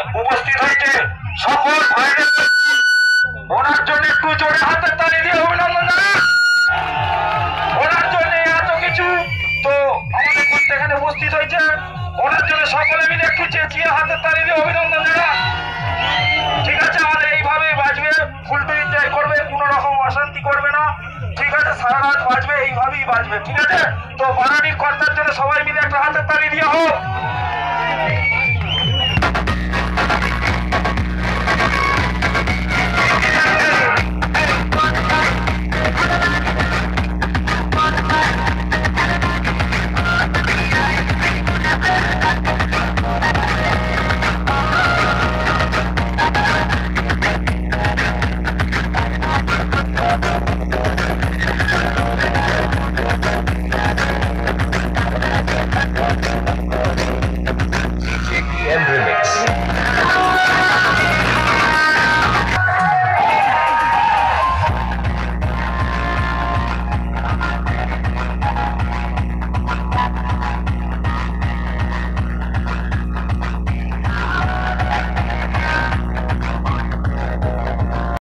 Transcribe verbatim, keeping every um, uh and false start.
উপস্থিত হয়েছে সকল ভাইদের ওনার জন্য একটু জোরে হাতের তালি দিয়ে অভিনন্দন জানান। ওনার জন্য এত কিছু তো আমাদের করতে এখানে উপস্থিত হয়েছে, ওনার জন্য সকলে মিলে একটু চেঁচিয়ে হাতের তালি দিয়ে অভিনন্দন জানান। ঠিক আছে, আমাদের এইভাবেই বাজবে, ফুলটুরি জয় করবে, কোনো রকম অশান্তি করবে না। ঠিক আছে, সারা রাত বাজবে, এইভাবেই বাজবে। ঠিক আছে, তো বানানি কর্তার জন্য সবাই মিলে একটা হাতের তালি দিয়ে হোক।